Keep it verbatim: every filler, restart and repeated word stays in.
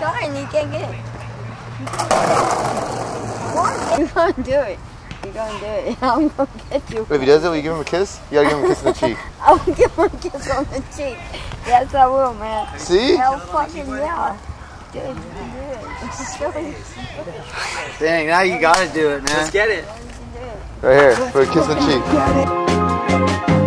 trying, you can't get it. What? You're gonna do it. You're gonna do it. I'm gonna get you. Wait, if he does it, will you give him a kiss? You gotta give him a kiss on the cheek. I will give him a kiss on the cheek. Yes, I will, man. See? Hell fucking yeah. Dude, you can do it. Dang, now you gotta do it, man. Let's get it. Right here, for a kiss on the cheek.